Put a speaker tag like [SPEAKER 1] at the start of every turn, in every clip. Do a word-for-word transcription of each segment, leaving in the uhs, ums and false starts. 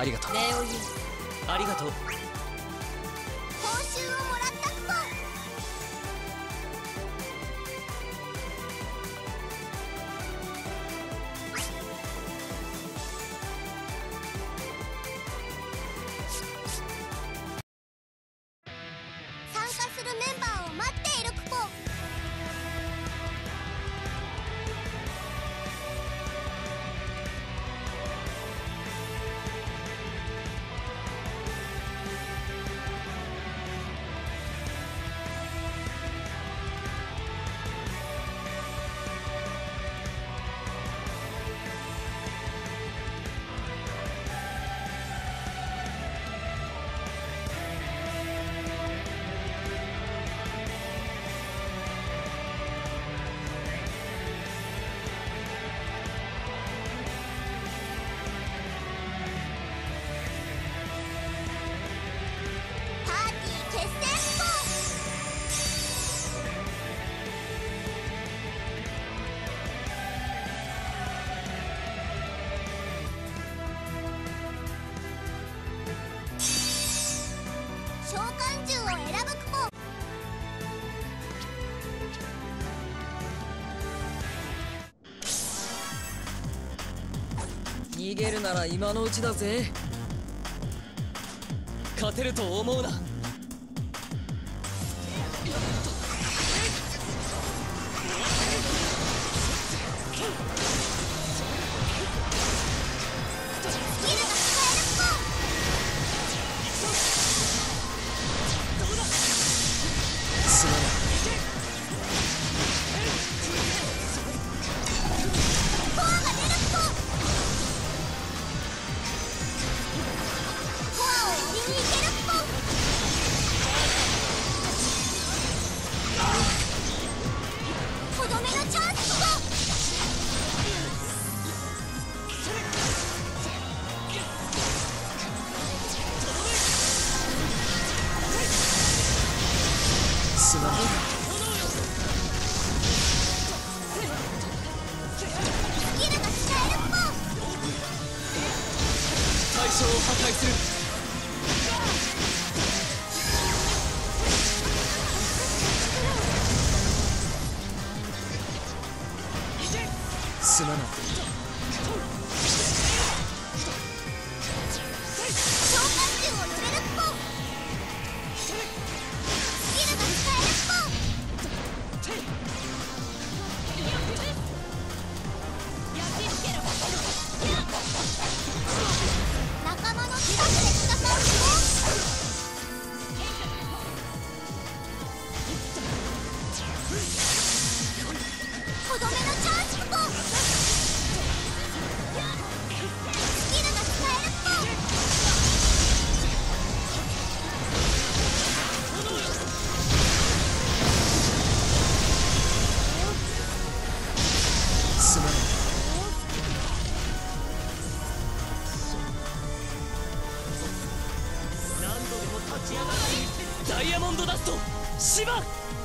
[SPEAKER 1] ありがとう。礼を言う。ありがとう。報
[SPEAKER 2] 酬をもらったクポン。参加するメンバーを待っているクポン。召喚獣を選ぶクポン。
[SPEAKER 1] 逃げるなら今のうちだぜ。勝てると思うな。すまない。対象を破壊する。すまない。召喚獣を乗れるクポン。仲間の近くで戦うクポン。とどめのチャンスクポン。スキルが使えるクポン。すまない。何度でも立ち上がるダイヤモンドダストシバ。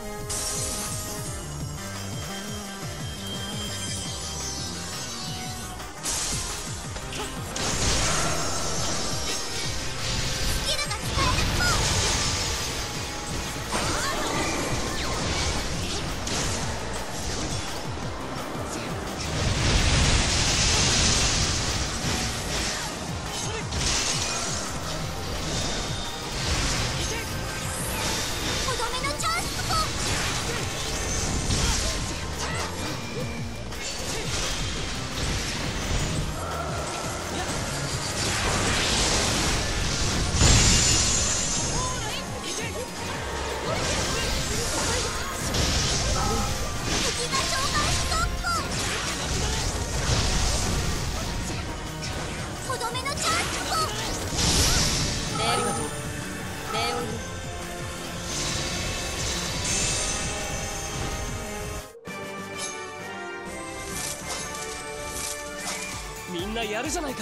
[SPEAKER 1] みんなやるじゃないか。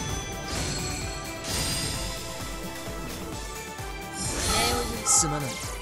[SPEAKER 1] すまない。